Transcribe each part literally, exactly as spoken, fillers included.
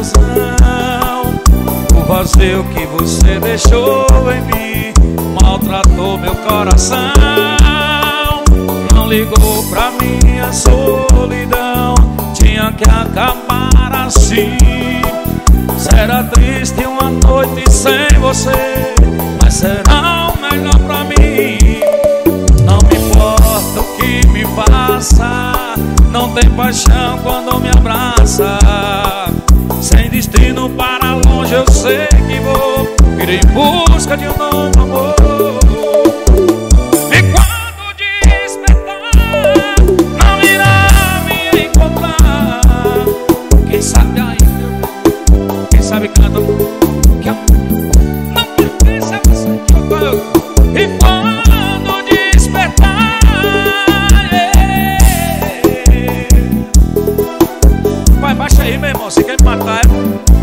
ilusão. O vazio que você deixou em mim maltratou meu coração. Não ligou pra minha solidão, tinha que acabar assim. Será triste uma noite sem você, mas será o melhor pra mim. Não me importa o que me passa, não tem paixão quando me abraça. Sem destino para longe eu sei que vou ir em busca de um novo amor. E quando despertar, não irá me encontrar. Quem sabe ainda, quem sabe canta que eu não pertence a você que eu tô. E quando despertar, yeah. Vai, baixa aí, meu irmão, você quer me matar, é?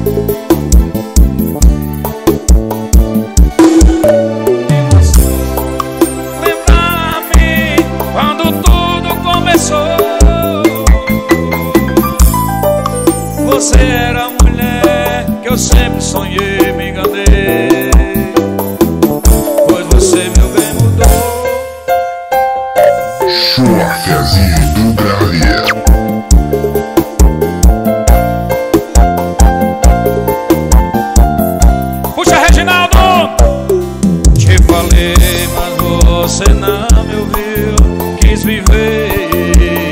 Lembrar-me quando tudo começou. Você era a mulher que eu sempre sonhei, me enganei. Pois você, meu bem, mudou. Sua Fezinho do Brasil. Puxa, Reginaldo! Te falei, mas você não me ouviu. Quis viver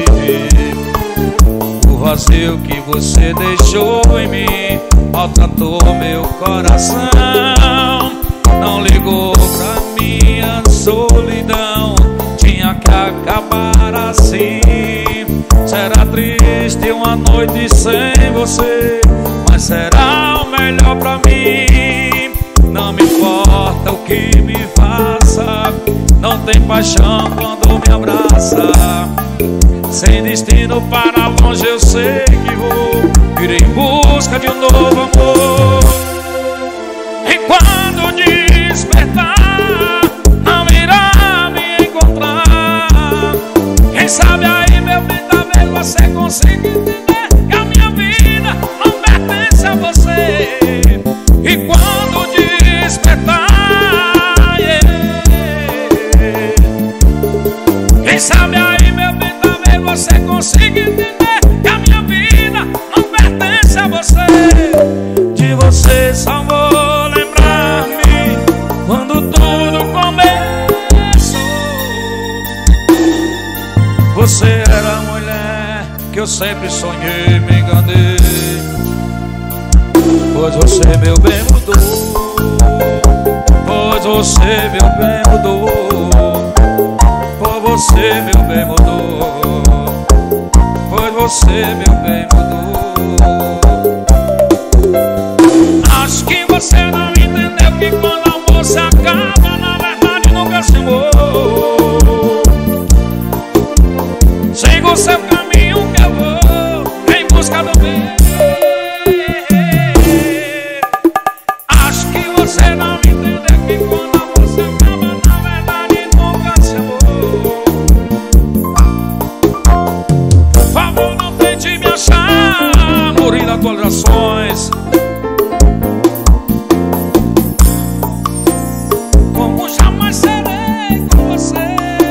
o vazio que você deixou em mim maltratou meu coração. Não ligou pra minha solidão, tinha que acabar assim. Será triste uma noite sem você, mas será o melhor pra mim. Não me importa o que me faça, não tem paixão quando me abraça. Sem destino para longe eu sei que vou ir em busca de um novo amor. E quando despertar, não irá me encontrar. Quem sabe aí, meu bem, talvez você consiga entender que a minha vida não pertence a você. E quando despertar, yeah. Quem sabe aí, meu bem, talvez você consiga entender que a minha vida não pertence a você. De você só vou lembrar-me quando tudo começou. Você era a mulher que eu sempre sonhei, me enganei. Pois você, meu bem, mudou. Pois você, meu bem, mudou. Pois você, meu bem, mudou. Pois você, meu bem, mudou. Acho que você não entendeu que quando o amor se acaba, na verdade nunca se amou. Siga o seu caminho que eu vou em busca do bem. Acho que você não entendeu que quando o amor se acaba, na verdade nunca se amou. Por favor, não tente me achar, morir das atualizações. Como jamais serei com você.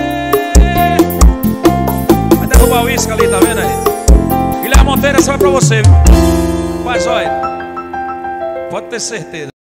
Vai derrubar o isca ali, tá vendo aí? Guilherme Monteiro, essa vai pra você, viu? Mas olha, pode ter certeza.